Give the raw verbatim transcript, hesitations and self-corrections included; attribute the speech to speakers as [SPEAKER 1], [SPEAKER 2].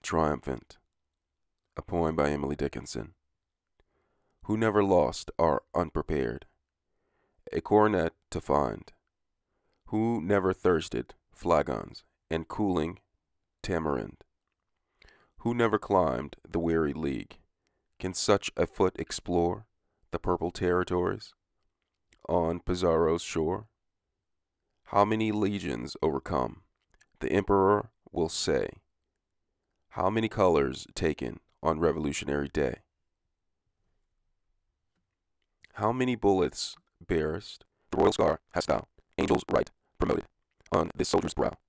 [SPEAKER 1] Triumphant, a poem by Emily Dickinson. Who never lost are unprepared, a coronet to find. Who never thirsted flagons and cooling tamarind. Who never climbed the weary league, can such a foot explore the purple territories on Pizarro's shore? How many legions overcome, the emperor will say. How many colors taken on Revolutionary Day? How many bullets bearest the royal scar hast thou, angel's right promoted, on this soldier's brow?